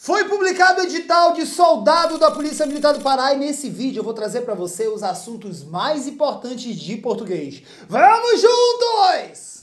Foi publicado o edital de soldado da Polícia Militar do Pará e nesse vídeo eu vou trazer para você os assuntos mais importantes de português. Vamos juntos!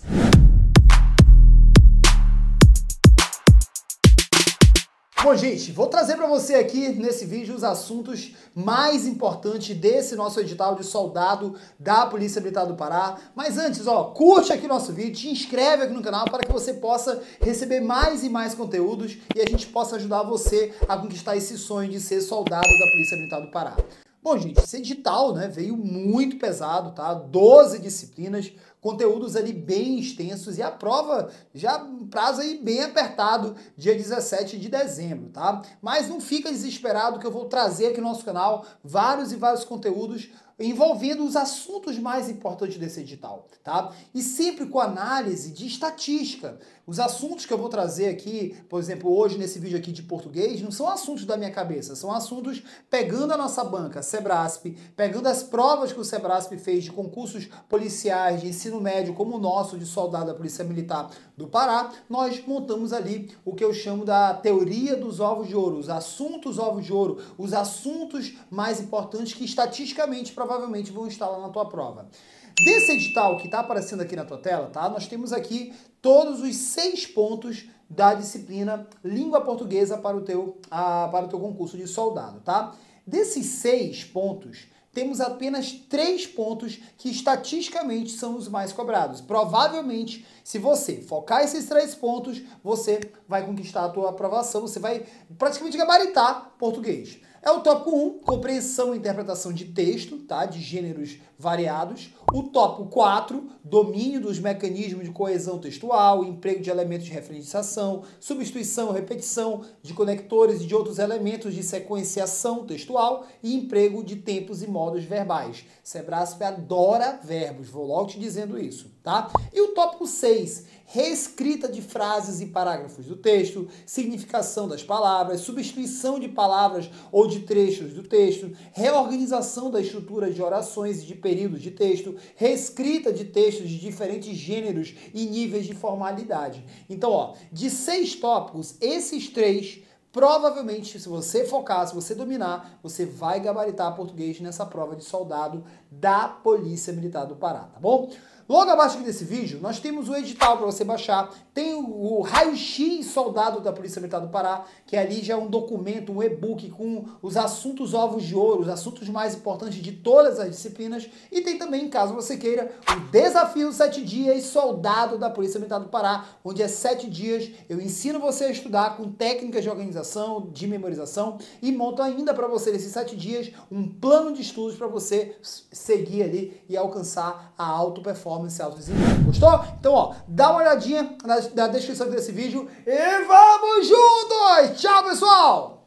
Bom, gente, vou trazer para você aqui nesse vídeo os assuntos mais importantes desse nosso edital de soldado da Polícia Militar do Pará. Mas antes, curte aqui o nosso vídeo, te inscreve aqui no canal para que você possa receber mais e mais conteúdos e a gente possa ajudar você a conquistar esse sonho de ser soldado da Polícia Militar do Pará. Bom, gente, esse edital, veio muito pesado, tá? 12 disciplinas, conteúdos ali bem extensos e a prova já um prazo aí bem apertado, dia 17 de dezembro, tá? Mas não fica desesperado que eu vou trazer aqui no nosso canal vários e vários conteúdos envolvendo os assuntos mais importantes desse edital, tá? E sempre com análise de estatística. Os assuntos que eu vou trazer aqui, por exemplo, hoje nesse vídeo aqui de português, não são assuntos da minha cabeça, são assuntos pegando a nossa banca, Sebrasp, pegando as provas que o Sebrasp fez de concursos policiais de ensino médio, como o nosso de soldado da Polícia Militar do Pará, nós montamos ali o que eu chamo da teoria dos ovos de ouro, os assuntos ovos de ouro, os assuntos mais importantes que estatisticamente provavelmente vão estar lá na tua prova. Desse edital que está aparecendo aqui na tua tela, tá? Nós temos aqui todos os 6 pontos da disciplina Língua Portuguesa para o teu concurso de soldado, tá? Desses 6 pontos, temos apenas 3 pontos que estatisticamente são os mais cobrados. Provavelmente, se você focar esses 3 pontos, você vai conquistar a tua aprovação, você vai praticamente gabaritar português. É o tópico 1, compreensão e interpretação de texto, tá? De gêneros variados. O tópico 4, domínio dos mecanismos de coesão textual, emprego de elementos de referenciação, substituição, repetição de conectores e de outros elementos de sequenciação textual e emprego de tempos e modos verbais. Sebrasp adora verbos, vou logo te dizendo isso, tá? E o tópico 6, reescrita de frases e parágrafos do texto, significação das palavras, substituição de palavras ou de trechos do texto, reorganização da estrutura de orações e de períodos de texto, reescrita de textos de diferentes gêneros e níveis de formalidade. Então, de 6 tópicos, esses 3, provavelmente, se você focar, se você dominar, você vai gabaritar português nessa prova de soldado da Polícia Militar do Pará, tá bom? Logo abaixo aqui desse vídeo, nós temos o edital para você baixar, tem o raio-x soldado da Polícia Militar do Pará, que ali já é um documento, um e-book com os assuntos ovos de ouro, os assuntos mais importantes de todas as disciplinas, e tem também, caso você queira, o desafio 7 dias soldado da Polícia Militar do Pará, onde é 7 dias, eu ensino você a estudar com técnicas de organização, de memorização, e monto ainda para você, nesses 7 dias, um plano de estudos para você seguir ali e alcançar a alta performance, alto desempenho. Gostou? Então, dá uma olhadinha na descrição desse vídeo e vamos juntos! Tchau, pessoal!